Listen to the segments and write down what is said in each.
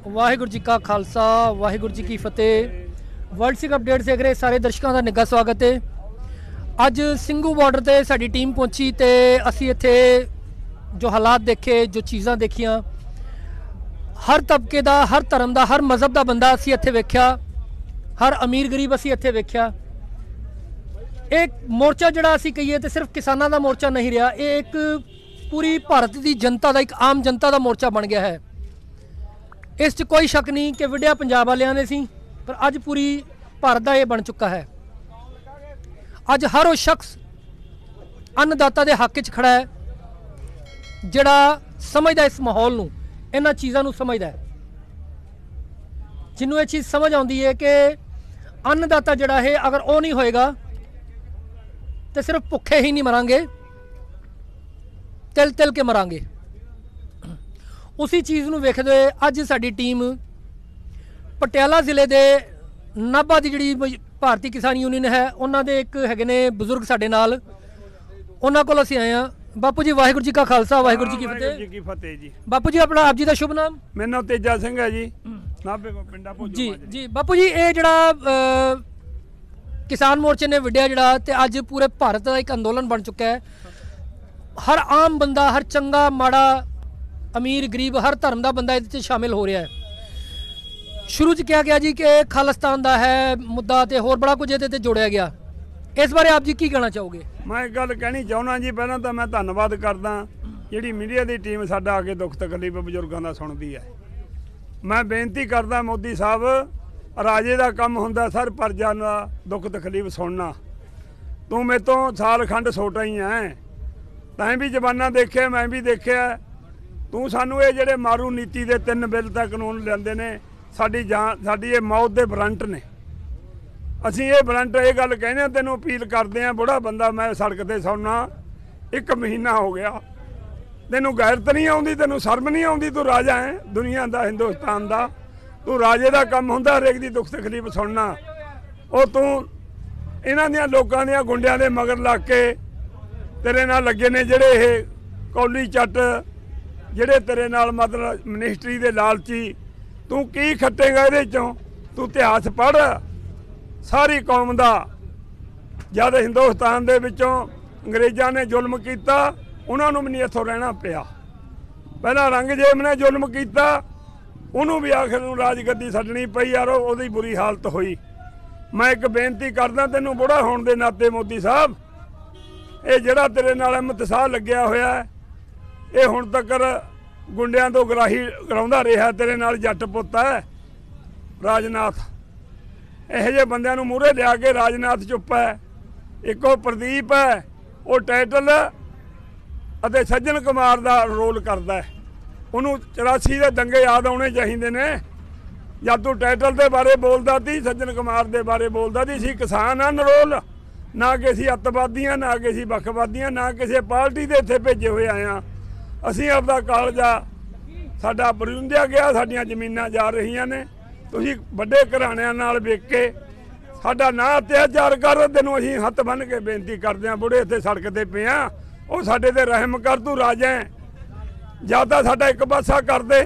वाहिगुरू जी का खालसा वाहिगुरू जी की फतेह। World Sikh update देख रहे सारे दर्शकों का निੱਘਾ स्वागत है। ਅੱਜ ਸਿੰਘੂ ਬਾਰਡਰ ਤੇ ਸਾਡੀ ਟੀਮ ਪਹੁੰਚੀ ਤੇ ਅਸੀਂ ਇੱਥੇ ਜੋ ਹਾਲਾਤ ਦੇਖੇ, ਜੋ ਚੀਜ਼ਾਂ ਦੇਖੀਆਂ, ਹਰ ਤਬਕੇ ਦਾ, ਹਰ ਧਰਮ ਦਾ, ਹਰ ਮਜ਼ਹਬ ਦਾ ਬੰਦਾ ਅਸੀਂ ਇੱਥੇ ਵੇਖਿਆ, ਹਰ ਅਮੀਰ ਗਰੀਬ ਅਸੀਂ ਇੱਥੇ ਵੇਖਿਆ। ਇਹ ਮੋਰਚਾ ਜਿਹੜਾ ਅਸੀਂ ਕਹੀਏ ਤੇ ਸਿਰਫ ਕਿਸਾਨਾਂ ਦਾ ਮੋਰਚਾ ਨਹੀਂ ਰਿਹਾ, ਇਹ ਇੱਕ ਪੂਰੀ ਭਾਰਤ ਦੀ ਜਨਤਾ ਦਾ, ਇੱਕ ਆਮ ਜਨਤਾ ਦਾ ਮੋਰਚਾ ਬਣ ਗਿਆ ਹੈ। ਇਸ 'ਚ ਕੋਈ ਸ਼ੱਕ ਨਹੀਂ ਕਿ ਵਿੜਿਆ ਪੰਜਾਬ ਵਾਲਿਆਂ ਨੇ ਸੀ, ਪਰ ਅੱਜ ਪੂਰੀ ਭਾਰਤ ਦਾ ਇਹ ਬਣ ਚੁੱਕਾ ਹੈ। ਅੱਜ ਹਰ ਉਹ ਸ਼ਖਸ ਅੰਨਦਾਤਾ ਦੇ ਹੱਕ 'ਚ ਖੜਾ ਹੈ, ਜਿਹੜਾ ਸਮਝਦਾ ਇਸ ਮਾਹੌਲ ਨੂੰ, ਇਹਨਾਂ ਚੀਜ਼ਾਂ ਨੂੰ ਸਮਝਦਾ ਹੈ, ਜਿਹਨੂੰ ਇਹ ਚੀਜ਼ ਸਮਝ ਆਉਂਦੀ ਹੈ ਕਿ ਅੰਨਦਾਤਾ ਜਿਹੜਾ ਹੈ, ਅਗਰ ਉਹ ਨਹੀਂ ਹੋਏਗਾ ਤੇ ਸਿਰਫ ਭੁੱਖੇ ਹੀ ਨਹੀਂ ਮਰਾਂਗੇ, ਤਿਲ ਤਿਲ ਕੇ ਮਰਾਂਗੇ। ਉसी ਚੀਜ਼ ਨੂੰ ਵੇਖਦੇ ਹੋਏ ਅੱਜ ਸਾਡੀ ਟੀਮ ਪਟਿਆਲਾ ਜ਼ਿਲ੍ਹੇ ਦੇ ਨਾਭਾ ਦੀ ਜਿਹੜੀ ਭਾਰਤੀ ਕਿਸਾਨ ਯੂਨੀਅਨ ਹੈ, ਉਹਨਾਂ ਦੇ ਇੱਕ ਹੈਗੇ ਨੇ ਬਜ਼ੁਰਗ ਸਾਡੇ ਨਾਲ, ਉਹਨਾਂ ਕੋਲ ਅਸੀਂ ਆਏ ਹਾਂ। ਬਾਪੂ ਜੀ ਵਾਹਿਗੁਰੂ ਜੀ ਕਾ ਖਾਲਸਾ ਵਾਹਿਗੁਰੂ ਜੀ ਕੀ ਫਤਿਹ। ਜੀ ਕੀ ਫਤਿਹ ਜੀ। ਬਾਪੂ ਜੀ ਆਪਣਾ ਆਪ ਜੀ ਦਾ ਸ਼ੁਭ ਨਾਮ? ਮੇਰਾ ਨਾਮ ਤੇਜਾ ਸਿੰਘ ਹੈ ਜੀ, ਨਾਭੇ ਪਿੰਡਾ ਭੋਜੋ ਜੀ ਜੀ। ਬਾਪੂ ਜੀ ਇਹ ਜਿਹੜਾ ਕਿਸਾਨ ਮੋਰਚੇ ਨੇ ਵਿੱਢਿਆ ਜਿਹੜਾ, ਤੇ ਅੱਜ ਪੂਰੇ ਭਾਰਤ ਦਾ ਇੱਕ ਅੰਦੋਲਨ ਬਣ ਚੁੱਕਾ ਹੈ। ਹਰ ਆਮ ਬੰਦਾ, ਹਰ ਚੰਗਾ ਮਾੜਾ, ਅਮੀਰ ਗਰੀਬ, ਹਰ ਧਰਮ ਦਾ ਬੰਦਾ ਇਹਦੇ 'ਚ ਸ਼ਾਮਿਲ ਹੋ ਰਿਹਾ ਹੈ। ਸ਼ੁਰੂ 'ਚ ਕਿਹਾ ਗਿਆ ਜੀ ਕਿ ਖਾਲਿਸਤਾਨ ਦਾ ਹੈ ਮੁੱਦਾ ਤੇ ਹੋਰ ਬੜਾ ਕੁਝ ਇਹਦੇ 'ਤੇ ਜੋੜਿਆ ਗਿਆ। ਇਸ ਬਾਰੇ ਆਪ ਜੀ ਕੀ ਕਹਿਣਾ ਚਾਹੋਗੇ? ਮੈਂ ਇੱਕ ਗੱਲ ਕਹਿਣੀ ਚਾਹੁੰਦਾ ਜੀ। ਪਹਿਲਾਂ ਤਾਂ ਮੈਂ ਧੰਨਵਾਦ ਕਰਦਾ ਜਿਹੜੀ ਮੀਡੀਆ ਦੀ ਟੀਮ ਸਾਡਾ ਆ ਕੇ ਦੁੱਖ ਤਕਲੀਫ ਬਜ਼ੁਰਗਾਂ ਦਾ ਸੁਣਦੀ ਹੈ। ਮੈਂ ਬੇਨਤੀ ਕਰਦਾ ਮੋਦੀ ਸਾਹਿਬ, ਰਾਜੇ ਦਾ ਕੰਮ ਹੁੰਦਾ ਸਰ ਪ੍ਰਜਾ ਦਾ ਦੁੱਖ ਤਕਲੀਫ ਸੁਣਨਾ। ਤੂੰ ਮੇਰੇ ਤੋਂ ਸਾਲ ਖੰਡ ਛੋਟਾ ਹੀ ਹੈ, ਤੈਂ ਵੀ ਜ਼ਮਾਨਾ ਦੇਖਿਆ, ਮੈਂ ਵੀ ਦੇਖਿਆ। ਤੂੰ ਸਾਨੂੰ ਇਹ ਜਿਹੜੇ ਮਾਰੂ ਨੀਤੀ ਦੇ 3 ਬਿੱਲ ਤਾਂ ਕਾਨੂੰਨ ਲਿਆਂਦੇ ਨੇ, ਸਾਡੀ ਜਾਨ, ਸਾਡੀ ਇਹ ਮੌਤ ਦੇ ਵਾਰੰਟ ਨੇ। ਅਸੀਂ ਇਹ ਵਾਰੰਟ ਇਹ ਗੱਲ ਕਹਿੰਦੇ ਹਾਂ, ਤੈਨੂੰ ਅਪੀਲ ਕਰਦੇ ਹਾਂ। ਬੁੜਾ ਬੰਦਾ ਮੈਂ ਸੜਕ ਤੇ ਸੌਣਾ 1 ਮਹੀਨਾ ਹੋ ਗਿਆ, ਤੈਨੂੰ ਗੈਰਤ ਨਹੀਂ ਆਉਂਦੀ, ਤੈਨੂੰ ਸ਼ਰਮ ਨਹੀਂ ਆਉਂਦੀ? ਤੂੰ ਰਾਜਾ ਹੈ ਦੁਨੀਆ ਦਾ, ਹਿੰਦੁਸਤਾਨ ਦਾ, ਤੂੰ ਰਾਜੇ ਦਾ ਕੰਮ ਹੁੰਦਾ ਹਰੇਕ ਦੀ ਦੁੱਖ ਤਕਲੀਫ ਸੁਣਨਾ। ਉਹ ਤੂੰ ਇਹਨਾਂ ਦੀਆਂ ਲੋਕਾਂ ਦੀਆਂ ਗੁੰਡਿਆਂ ਦੇ ਮਗਰ ਲੱਗ ਕੇ ਤੇਰੇ ਨਾਲ ਲੱਗੇ ਨੇ ਜਿਹੜੇ ਇਹ ਕੌਲੀ ਚੱਟ, ਜਿਹੜੇ ਤੇਰੇ ਨਾਲ ਮਤਲਬ ਮਿਨਿਸਟਰੀ ਦੇ ਲਾਲਚੀ। ਤੂੰ ਕੀ ਖੱਟੇਗਾ ਇਹਦੇ 'ਚੋਂ? ਤੂੰ ਇਤਿਹਾਸ ਪੜ੍ਹ ਸਾਰੀ ਕੌਮ ਦਾ। ਜਦ ਹਿੰਦੁਸਤਾਨ ਦੇ ਵਿੱਚੋਂ ਅੰਗਰੇਜ਼ਾਂ ਨੇ ਜ਼ੁਲਮ ਕੀਤਾ, ਉਹਨਾਂ ਨੂੰ ਵੀ ਨਹੀਂ ਇੱਥੋਂ ਰਹਿਣਾ ਪਿਆ। ਪਹਿਲਾਂ ਔਰੰਗਜ਼ੇਬ ਨੇ ਜ਼ੁਲਮ ਕੀਤਾ, ਉਹਨੂੰ ਵੀ ਆਖਰ ਨੂੰ ਰਾਜਗੱਦੀ ਛੱਡਣੀ ਪਈ ਯਾਰ, ਉਹਦੀ ਬੁਰੀ ਹਾਲਤ ਹੋਈ। ਮੈਂ ਇੱਕ ਬੇਨਤੀ ਕਰਦਾ ਤੈਨੂੰ ਬੁੜਾ ਹੋਣ ਦੇ ਨਾਤੇ ਮੋਦੀ ਸਾਹਿਬ, ਇਹ ਜਿਹੜਾ ਤੇਰੇ ਨਾਲ ਇਮਤਿਸਾਹ ਲੱਗਿਆ ਹੋਇਆ, ਇਹ ਹੁਣ ਤੱਕ ਗੁੰਡਿਆਂ ਤੋਂ ਗਰਾਹੀ ਕਰਾਉਂਦਾ ਰਿਹਾ। ਤੇਰੇ ਨਾਲ ਜੱਟ ਪੁੱਤ ਹੈ ਰਾਜਨਾਥ, ਇਹੋ ਜਿਹੇ ਬੰਦਿਆਂ ਨੂੰ ਮੂਹਰੇ ਲਿਆ ਕੇ ਰਾਜਨਾਥ ਚੁੱਪ ਹੈ। ਇੱਕ ਉਹ ਪ੍ਰਦੀਪ ਹੈ, ਉਹ ਟਾਈਟਲ ਅਤੇ ਸੱਜਣ ਕੁਮਾਰ ਦਾ ਰੋਲ ਕਰਦਾ ਹੈ। ਉਹਨੂੰ 84 ਦੇ ਦੰਗੇ ਯਾਦ ਆਉਣੇ ਚਾਹੀਦੇ ਨੇ। ਜਦ ਤੂੰ ਟਾਈਟਲ ਦੇ ਬਾਰੇ ਬੋਲਦਾ ਸੀ, ਸੱਜਣ ਕੁਮਾਰ ਦੇ ਬਾਰੇ ਬੋਲਦਾ ਸੀ। ਅਸੀਂ ਕਿਸਾਨ ਆ ਨਰੋਲ, ਨਾ ਕਿ ਅਸੀਂ ਅੱਤਵਾਦੀਆਂ, ਨਾ ਕਿ ਅਸੀਂ ਵੱਖਵਾਦੀਆਂ, ਨਾ ਕਿਸੇ ਪਾਰਟੀ ਦੇ ਇੱਥੇ ਭੇਜੇ ਹੋਏ ਆਏ ਹਾਂ। ਅਸੀਂ ਆਪਦਾ ਕਾਲਜਾ ਸਾਡਾ ਬਰੁੰਦਿਆ ਗਿਆ, ਸਾਡੀਆਂ ਜ਼ਮੀਨਾਂ ਜਾ ਰਹੀਆਂ ਨੇ। ਤੁਸੀਂ ਵੱਡੇ ਘਰਾਣਿਆਂ ਨਾਲ ਵੇਖ ਕੇ ਸਾਡਾ ਨਾ ਅਤਿਆਚਾਰ ਕਰ। ਤੈਨੂੰ ਅਸੀਂ ਹੱਥ ਬੰਨ੍ਹ ਕੇ ਬੇਨਤੀ ਕਰਦੇ ਹਾਂ, ਬੁੜੇ ਇੱਥੇ ਸੜਕ ਤੇ ਪਏ ਹਾਂ, ਉਹ ਸਾਡੇ ਤੇ ਰਹਿਮ ਕਰ। ਤੂੰ ਰਾਜਾ ਹੈ, ਜਾਂ ਤਾਂ ਸਾਡਾ ਇੱਕ ਪਾਸਾ ਕਰ ਦੇ।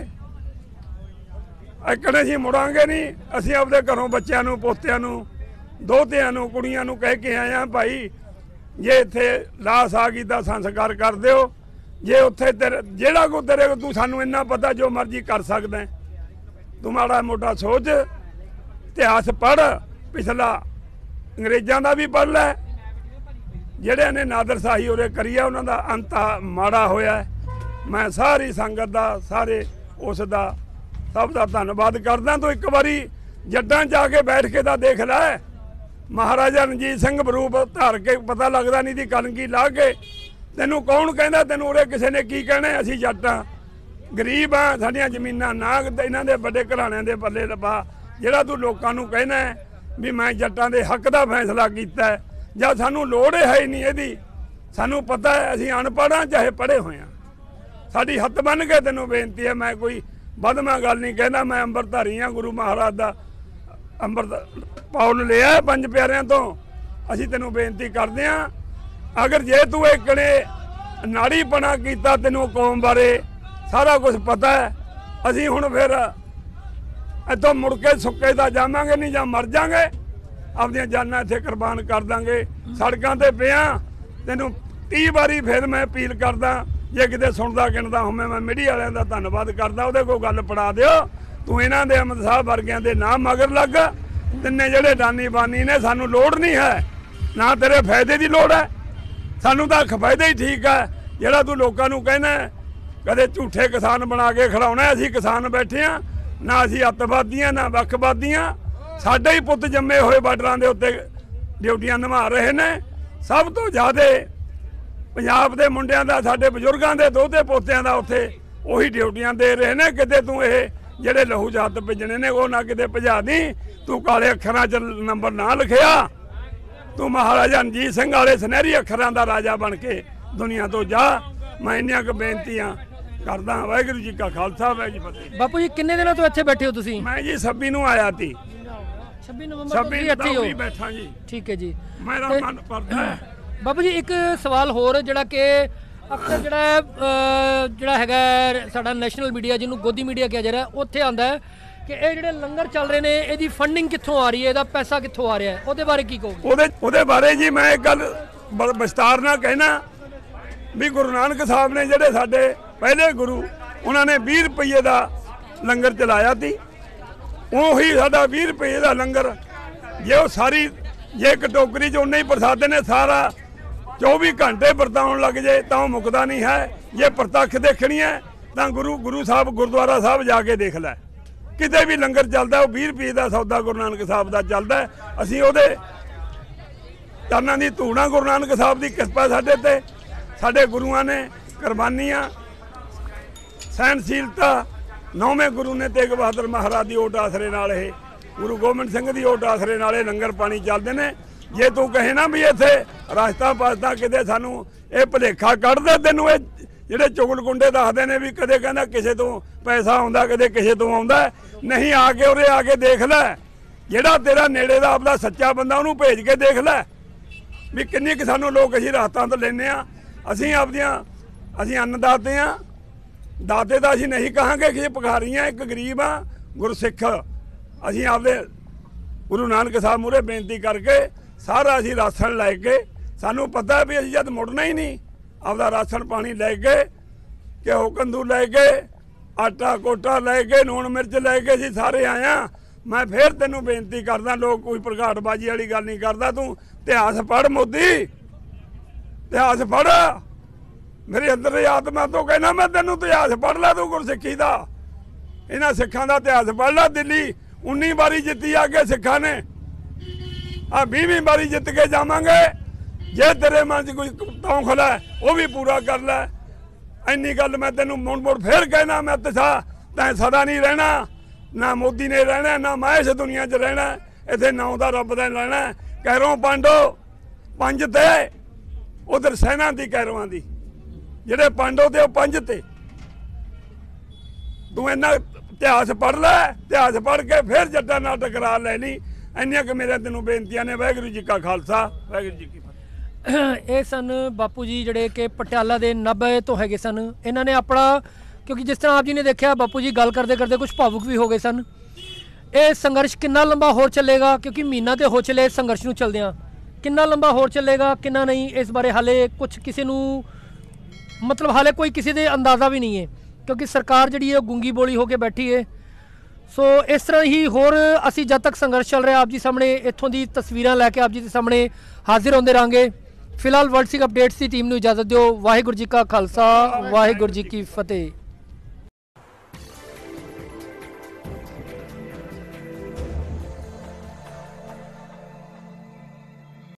ਇੱਕਣੇ ਅਸੀਂ ਮੁੜਾਂਗੇ ਨਹੀਂ। ਅਸੀਂ ਆਪਦੇ ਘਰੋਂ ਬੱਚਿਆਂ ਨੂੰ, ਪੋਤਿਆਂ ਨੂੰ, ਦੋਹਤਿਆਂ ਨੂੰ, ਕੁੜੀਆਂ ਨੂੰ ਕਹਿ ਕੇ ਆਏ ਹਾਂ, ਭਾਈ ਜੇ ਇੱਥੇ ਲਾਸ਼ ਆ ਗਈ ਤਾਂ ਸੰਸਕਾਰ ਕਰ ਦਿਓ। ਜੇ ਉੱਥੇ ਤੇਰੇ ਜਿਹੜਾ ਕੋ ਤੇਰੇ ਤੂੰ ਸਾਨੂੰ ਇੰਨਾ ਪਤਾ ਜੋ ਮਰਜ਼ੀ ਕਰ ਸਕਦਾ। ਤੂੰ ਮਾੜਾ ਮੋਟਾ ਸੋਚ, ਇਤਿਹਾਸ ਪੜ੍ਹ, ਪਿਛਲਾ ਅੰਗਰੇਜ਼ਾਂ ਦਾ ਵੀ ਪੜ੍ਹ ਲੈ। ਜਿਹੜੇ ਨੇ ਨਾਦਰ ਸ਼ਾਹੀ ਉਰੇ ਕਰੀ ਆ, ਉਹਨਾਂ ਦਾ ਅੰਤ ਮਾੜਾ ਹੋਇਆ। ਮੈਂ ਸਾਰੀ ਸੰਗਤ ਦਾ, ਸਾਰੇ ਉਸ ਦਾ, ਸਭ ਦਾ ਧੰਨਵਾਦ ਕਰਦਾ। ਤੂੰ ਇੱਕ ਵਾਰੀ ਜੱਟਾਂ 'ਚ ਆ ਕੇ ਬੈਠ ਕੇ ਤਾਂ ਦੇਖ ਲੈ। ਮਹਾਰਾਜਾ ਰਣਜੀਤ ਸਿੰਘ ਬਰੂਪ ਧਾਰ ਕੇ ਪਤਾ ਲੱਗਦਾ ਨਹੀਂ ਦੀ ਕਲੰਕੀ ਲਾ ਕੇ। ਤੈਨੂੰ ਕੌਣ ਕਹਿੰਦਾ? ਤੈਨੂੰ ਉਰੇ ਕਿਸੇ ਨੇ ਕੀ ਕਹਿਣਾ? ਅਸੀਂ ਜੱਟ ਹਾਂ, ਗਰੀਬ ਹਾਂ, ਸਾਡੀਆਂ ਜ਼ਮੀਨਾਂ ਨਾ ਇਹਨਾਂ ਦੇ ਵੱਡੇ ਘਰਾਣਿਆਂ ਦੇ ਪੱਲੇ ਲੱਭਾ। ਜਿਹੜਾ ਤੂੰ ਲੋਕਾਂ ਨੂੰ ਕਹਿਣਾ ਵੀ ਮੈਂ ਜੱਟਾਂ ਦੇ ਹੱਕ ਦਾ ਫੈਸਲਾ ਕੀਤਾ, ਜਾਂ ਸਾਨੂੰ ਲੋੜ ਹੈ ਹੀ ਨਹੀਂ ਇਹਦੀ। ਸਾਨੂੰ ਪਤਾ ਹੈ ਅਸੀਂ ਅਨਪੜ੍ਹ ਹਾਂ ਚਾਹੇ ਪੜ੍ਹੇ ਹੋਏ ਹਾਂ। ਸਾਡੀ ਹੱਥ ਬੰਨ੍ਹ ਕੇ ਤੈਨੂੰ ਬੇਨਤੀ ਹੈ। ਮੈਂ ਕੋਈ ਵਧਮਾ ਗੱਲ ਨਹੀਂ ਕਹਿੰਦਾ। ਮੈਂ ਅੰਮ੍ਰਿਤਧਾਰੀ ਹਾਂ, ਗੁਰੂ ਮਹਾਰਾਜ ਦਾ ਅੰਮ੍ਰਿਤ ਪਾਉਣ ਲਿਆ 5 ਪਿਆਰਿਆਂ ਤੋਂ। ਅਸੀਂ ਤੈਨੂੰ ਬੇਨਤੀ ਕਰਦੇ ਹਾਂ, ਅਗਰ ਜੇ ਤੂੰ ਇੱਕ ਨੇ ਨਾੜੀਪਣਾ ਕੀਤਾ, ਤੈਨੂੰ ਕੌਮ ਬਾਰੇ ਸਾਰਾ ਕੁਝ ਪਤਾ ਹੈ। ਅਸੀਂ ਹੁਣ ਫਿਰ ਇੱਥੋਂ ਮੁੜ ਕੇ ਸੁੱਕੇ ਤਾਂ ਜਾਵਾਂਗੇ ਨਹੀਂ, ਜਾਂ ਮਰ ਜਾਾਂਗੇ, ਆਪਣੀਆਂ ਜਾਨਾਂ ਇੱਥੇ ਕੁਰਬਾਨ ਕਰ ਦਾਂਗੇ। ਸੜਕਾਂ ਤੇ ਪਿਆ ਤੈਨੂੰ 30 ਵਾਰੀ ਫਿਰ ਮੈਂ ਅਪੀਲ ਕਰਦਾ, ਜੇ ਕਿਤੇ ਸੁਣਦਾ ਗਿਣਦਾ ਹੋਵੇਂ ਮੈਂ ਮੀਡੀਆ ਵਾਲਿਆਂ ਦਾ ਧੰਨਵਾਦ ਕਰਦਾ, ਉਹਦੇ ਕੋਲ ਗੱਲ ਪੜਾ ਦਿਓ। ਤੂੰ ਇਹਨਾਂ ਦੇ ਅਹਿਮਦ ਸਾਹਿਬ ਵਰਗਿਆਂ ਦੇ ਨਾਮ ਮਗਰ ਲੱਗ। ਤਿੰਨੇ ਜਿਹੜੇ ਦਾਨੀ ਬਾਨੀ ਨੇ, ਸਾਨੂੰ ਲੋੜ ਨਹੀਂ ਹੈ, ਨਾ ਤੇਰੇ ਫਾਇਦੇ ਦੀ ਲੋੜ ਹੈ, ਸਾਨੂੰ ਤਾਂ ਫਾਇਦਾ ਹੀ ਠੀਕ ਹੈ। ਜਿਹੜਾ ਤੂੰ ਲੋਕਾਂ ਨੂੰ ਕਹਿਣਾ ਕਦੇ ਝੂਠੇ ਕਿਸਾਨ ਬਣਾ ਕੇ ਖੜਾਉਣਾ, ਅਸੀਂ ਕਿਸਾਨ ਬੈਠੇ ਆ, ਨਾ ਅਸੀਂ ਅੱਤਵਾਦੀਆਂ ਨਾ ਵੱਖਵਾਦੀਆਂ। ਸਾਡੇ ਹੀ ਪੁੱਤ ਜੰਮੇ ਹੋਏ ਬਾਰਡਰਾਂ ਦੇ ਉੱਤੇ ਡਿਊਟੀਆਂ ਨਿਭਾ ਰਹੇ ਨੇ। ਸਭ ਤੋਂ ਜ਼ਿਆਦਾ ਪੰਜਾਬ ਦੇ ਮੁੰਡਿਆਂ ਦਾ, ਸਾਡੇ ਬਜ਼ੁਰਗਾਂ ਦੇ ਦੋਹਤੇ ਪੋਤਿਆਂ ਦਾ ਉੱਥੇ ਉਹੀ ਡਿਊਟੀਆਂ ਦੇ ਰਹੇ ਨੇ। ਕਿਤੇ ਤੂੰ ਇਹ ਜਿਹੜੇ ਲਹੂ ਚ ਹੱਥ ਭਿੱਜਣੇ ਨੇ ਉਹ ਨਾ ਕਿਤੇ ਭਜਾ ਦੀ। ਤੂੰ ਕਾਲੇ ਅੱਖਰਾਂ 'ਚ ਨੰਬਰ ਨਾ ਲਿਖਿਆ, ਤੂੰ ਮਹਾਰਾਜਾ ਰਣਜੀਤ ਸਿੰਘ ਵਾਲੇ ਸੁਨਹਿਰੀ ਅੱਖਰਾਂ ਦਾ ਰਾਜਾ ਬਣ ਕੇ ਦੁਨੀਆ ਤੋਂ ਜਾ। ਮੈਂ ਇੰਨੀਆਂ ਕੁ ਬੇਨਤੀਆਂ ਕਰਦਾ। ਵਾਹਿਗੁਰੂ ਜੀ ਕਾ ਖਾਲਸਾ, ਵਾਹਿਗੁਰੂ ਜੀ ਕੀ ਫਤਿਹ। ਬਾਪੂ ਜੀ ਕਿੰਨੇ ਦਿਨਾਂ ਤੋਂ ਇੱਥੇ ਬੈਠੇ ਹੋ ਤੁਸੀਂ? ਮੈਂ ਜੀ 26 ਨੂੰ ਆਇਆ ਸੀ। 26 ਨਵੰਬਰ ਤੋਂ ਤੁਸੀਂ ਇੱਥੇ ਹੀ ਹੋ? ਬੈਠਾ ਜੀ। ਠੀਕ ਹੈ ਜੀ। ਮੇਰਾ ਮਨ ਪਰਦਾ ਹੈ। ਬਾਪੂ ਜੀ ਇੱਕ ਸਵਾਲ ਹੋਰ, ਜਿਹੜਾ ਕਿ ਅਕਸਰ ਜਿਹੜਾ ਹੈਗਾ ਸਾਡਾ ਨੈਸ਼ਨਲ ਮੀਡੀਆ, ਜਿਹਨੂੰ ਗੋਦੀ ਮੀਡੀਆ ਕਿਹਾ ਜਾ ਰਿਹਾ, ਉੱਥੇ ਆਉਂਦਾ ਹੈ ਕਿ ਇਹ ਜਿਹੜੇ ਲੰਗਰ ਚੱਲ ਰਹੇ ਨੇ, ਇਹਦੀ ਫੰਡਿੰਗ ਕਿੱਥੋਂ ਆ ਰਹੀ ਹੈ, ਇਹਦਾ ਪੈਸਾ ਕਿੱਥੋਂ ਆ ਰਿਹਾ ਹੈ, ਉਹਦੇ ਬਾਰੇ ਕੀ ਕਹੋਗੇ? ਉਹਦੇ ਬਾਰੇ ਜੀ ਮੈਂ ਇੱਕ ਗੱਲ ਵਿਸਤਾਰ ਨਾਲ ਕਹਿਣਾ ਵੀ ਗੁਰੂ ਨਾਨਕ ਸਾਹਿਬ ਨੇ ਜਿਹੜੇ ਸਾਡੇ ਪਹਿਲੇ ਗੁਰੂ, ਉਹਨਾਂ ਨੇ 20 ਰੁਪਏ ਦਾ ਲੰਗਰ ਚਲਾਇਆ ਸੀ। ਉਹੀ ਸਾਡਾ 20 ਰੁਪਏ ਦਾ ਲੰਗਰ, ਜੇ ਉਹ ਸਾਰੀ ਜੇ ਇੱਕ ਟੋਕਰੀ 'ਚ ਉਨੇ ਹੀ ਪ੍ਰਸਾਦੇ ਨੇ, ਸਾਰਾ 24 ਘੰਟੇ ਵਰਤਾਉਣ ਲੱਗ ਜੇ ਤਾਂ ਉਹ ਮੁੱਕਦਾ ਨਹੀਂ ਹੈ। ਜੇ ਪ੍ਰਤੱਖ ਦੇਖਣੀ ਹੈ ਤਾਂ ਗੁਰੂ ਸਾਹਿਬ ਗੁਰਦੁਆਰਾ ਸਾਹਿਬ ਜਾ ਕੇ ਦੇਖ ਲੈ, ਕਿਤੇ ਵੀ ਲੰਗਰ ਚੱਲਦਾ ਉਹ 20 ਰੁਪਏ ਦਾ ਸੌਦਾ ਗੁਰੂ ਨਾਨਕ ਸਾਹਿਬ ਦਾ ਚੱਲਦਾ। ਅਸੀਂ ਉਹਦੇ ਚਰਨਾਂ ਦੀ ਧੂਣਾ, ਗੁਰੂ ਨਾਨਕ ਸਾਹਿਬ ਦੀ ਕਿਰਪਾ ਸਾਡੇ ਤੇ, ਸਾਡੇ ਗੁਰੂਆਂ ਨੇ ਕੁਰਬਾਨੀਆਂ, ਸਹਿਣਸ਼ੀਲਤਾ, 9ਵੇਂ ਗੁਰੂ ਨੇ ਤੇਗ ਬਹਾਦਰ ਮਹਾਰਾਜ ਦੀ ਓਟ ਆਸਰੇ ਨਾਲ, ਇਹ ਗੁਰੂ ਗੋਬਿੰਦ ਸਿੰਘ ਦੀ ਓਟ ਆਸਰੇ ਨਾਲ ਇਹ ਲੰਗਰ ਪਾਣੀ ਚੱਲਦੇ ਨੇ। ਜੇ ਤੂੰ ਕਹੇ ਨਾ ਵੀ ਇੱਥੇ ਰਸਤਾ ਪਾਸਤਾ ਕਿਤੇ ਸਾਨੂੰ ਇਹ ਭੁਲੇਖਾ ਕੱਢਦੇ, ਤੈਨੂੰ ਇਹ ਜਿਹੜੇ ਚੁਗਲ ਗੁੰਡੇ ਦੱਸਦੇ ਨੇ ਵੀ ਕਦੇ ਕਹਿੰਦਾ ਕਿਸੇ ਤੋਂ ਪੈਸਾ ਆਉਂਦਾ, ਕਦੇ ਕਿਸੇ ਤੋਂ ਆਉਂਦਾ, ਨਹੀਂ, ਆ ਕੇ ਉਰੇ ਆ ਕੇ ਦੇਖ ਲੈ। ਜਿਹੜਾ ਤੇਰਾ ਨੇੜੇ ਦਾ ਆਪਦਾ ਸੱਚਾ ਬੰਦਾ, ਉਹਨੂੰ ਭੇਜ ਕੇ ਦੇਖ ਲੈ ਵੀ ਕਿੰਨੀ ਕਿ ਸਾਨੂੰ ਲੋਕ ਅਸੀਂ ਰਾਤਾਂ ਤੋਂ ਲੈਂਦੇ ਆ। ਅਸੀਂ ਅੰਨਦਾਤੇ ਆ, ਦਾਤੇ ਦਾ ਅਸੀਂ ਨਹੀਂ ਕਹਾਂਗੇ ਕਿ ਭਿਖਾਰੀਆਂ, ਇੱਕ ਗਰੀਬ ਆ ਗੁਰਸਿੱਖ। ਅਸੀਂ ਆਪਦੇ ਗੁਰੂ ਨਾਨਕ ਸਾਹਿਬ ਮੂਹਰੇ ਬੇਨਤੀ ਕਰਕੇ ਸਾਰਾ ਅਸੀਂ ਰਾਸ਼ਨ ਲੈ ਕੇ, ਸਾਨੂੰ ਪਤਾ ਵੀ ਅਸੀਂ ਜਦ ਮੁੜਨਾ ਹੀ ਨਹੀਂ, ਆਪਦਾ ਰਾਸ਼ਨ ਪਾਣੀ ਲੈ ਕੇ, ਘਿਓ ਕੰਦੂ ਲੈ ਕੇ, ਆਟਾ ਕੋਟਾ ਲੈ ਕੇ, ਲੂਣ ਮਿਰਚ ਲੈ ਕੇ ਅਸੀਂ ਸਾਰੇ ਆਇਆ। ਮੈਂ ਫੇਰ ਤੈਨੂੰ ਬੇਨਤੀ ਕਰਦਾ, ਲੋਕ ਕੋਈ ਪ੍ਰਗਾਟਬਾਜੀ ਵਾਲੀ ਗੱਲ ਨਹੀਂ ਕਰਦਾ, ਤੂੰ ਇਤਿਹਾਸ ਪੜ੍ਹ ਮੋਦੀ, ਇਤਿਹਾਸ ਪੜ੍ਹ। ਮੇਰੇ ਅੰਦਰ ਦੀ ਆਤਮਾ ਤੋਂ ਕਹਿਣਾ ਮੈਂ ਤੈਨੂੰ, ਇਤਿਹਾਸ ਪੜ੍ਹ ਲੈ ਤੂੰ ਗੁਰਸਿੱਖੀ ਦਾ, ਇਹਨਾਂ ਸਿੱਖਾਂ ਦਾ ਇਤਿਹਾਸ ਪੜ੍ਹ ਲੈ। ਦਿੱਲੀ 19 ਵਾਰੀ ਜਿੱਤੀ ਆ ਕੇ ਸਿੱਖਾਂ ਨੇ, ਆ 20ਵੀਂ ਵਾਰੀ ਜਿੱਤ ਕੇ ਜਾਵਾਂਗੇ। ਜੇ ਤੇਰੇ ਮਨ 'ਚ ਕੋਈ ਤੌਂਖ ਲੈ ਉਹ ਵੀ ਪੂਰਾ ਕਰ ਲੈ। ਇੰਨੀ ਗੱਲ ਮੈਂ ਤੈਨੂੰ ਮੁੜ ਫੇਰ ਕਹਿਣਾ, ਮੈਂ ਤੈਂ ਸਦਾ ਨਹੀਂ ਰਹਿਣਾ, ਨਾ ਮੋਦੀ ਨੇ ਰਹਿਣਾ, ਨਾ ਮੈਂ ਇਸ ਦੁਨੀਆ 'ਚ ਰਹਿਣਾ। ਇੱਥੇ ਨਾਂ ਦਾ ਰੱਬ ਦਾ ਲੈਣਾ। ਕੈਰੋਂ ਪਾਂਡੋ ਪੰਜ ਤੇ, ਉਧਰ ਸੈਨਾ ਦੀ ਕੈਰੋਆਂ ਦੀ, ਜਿਹੜੇ ਪਾਂਡੋ ਤੇ ਉਹ ਪੰਜ ਤੇ। ਤੂੰ ਇੰਨਾ ਇਤਿਹਾਸ ਪੜ੍ਹ ਲੈ, ਇਤਿਹਾਸ ਪੜ੍ਹ ਕੇ ਫਿਰ ਜੱਟਾਂ ਨਾਲ ਟਕਰਾ ਲੈ ਲਈ। ਇੰਨੀਆਂ ਕਿ ਮੇਰੇ ਤੈਨੂੰ ਬੇਨਤੀਆਂ ਨੇ। ਵਾਹਿਗੁਰੂ ਜੀ ਕਾ ਖਾਲਸਾ, ਵਾਹਿਗੁਰੂ ਜੀ ਕੀ ਫਤਿਹ। ਇਹ ਸਨ ਬਾਪੂ ਜੀ ਜਿਹੜੇ ਕਿ ਪਟਿਆਲਾ ਦੇ ਨਾਭੇ ਤੋਂ ਹੈਗੇ ਸਨ। ਇਹਨਾਂ ਨੇ ਆਪਣਾ, ਕਿਉਂਕਿ ਜਿਸ ਤਰ੍ਹਾਂ ਆਪ ਜੀ ਨੇ ਦੇਖਿਆ, ਬਾਪੂ ਜੀ ਗੱਲ ਕਰਦੇ ਕਰਦੇ ਕੁਝ ਭਾਵੁਕ ਵੀ ਹੋ ਗਏ ਸਨ। ਇਹ ਸੰਘਰਸ਼ ਕਿੰਨਾ ਲੰਬਾ ਹੋਰ ਚੱਲੇਗਾ, ਕਿਉਂਕਿ ਮਹੀਨਾ ਤੇ ਹੋ ਚੱਲੇ ਸੰਘਰਸ਼ ਨੂੰ ਚੱਲਦਿਆਂ, ਕਿੰਨਾ ਲੰਬਾ ਹੋਰ ਚੱਲੇਗਾ ਕਿੰਨਾ ਨਹੀਂ, ਇਸ ਬਾਰੇ ਹਾਲੇ ਕੁਝ ਕਿਸੇ ਨੂੰ ਹਾਲੇ ਕੋਈ ਕਿਸੇ ਦੇ ਅੰਦਾਜ਼ਾ ਵੀ ਨਹੀਂ ਹੈ, ਕਿਉਂਕਿ ਸਰਕਾਰ ਜਿਹੜੀ ਹੈ ਉਹ ਗੂੰਗੀ ਬੋਲੀ ਹੋ ਕੇ ਬੈਠੀ ਹੈ। ਸੋ ਇਸ ਤਰ੍ਹਾਂ ਹੀ ਹੋਰ ਅਸੀਂ ਜਦ ਤੱਕ ਸੰਘਰਸ਼ ਚੱਲ ਰਿਹਾ, ਆਪ ਜੀ ਸਾਹਮਣੇ ਇੱਥੋਂ ਦੀ ਤਸਵੀਰਾਂ ਲੈ ਕੇ ਆਪ ਜੀ ਦੇ ਸਾਹਮਣੇ ਹਾਜ਼ਰ ਹੁੰਦੇ ਰਹਾਂਗੇ। ਫਿਲਹਾਲ ਵਰਲਡ ਸਿੱਖ ਅਪਡੇਟਸ ਦੀ ਟੀਮ ਨੂੰ ਇਜਾਜ਼ਤ ਦਿਓ। ਵਾਹਿਗੁਰੂ ਜੀ ਕਾ ਖਾਲਸਾ, ਵਾਹਿਗੁਰੂ ਜੀ ਕੀ ਫਤਿਹ।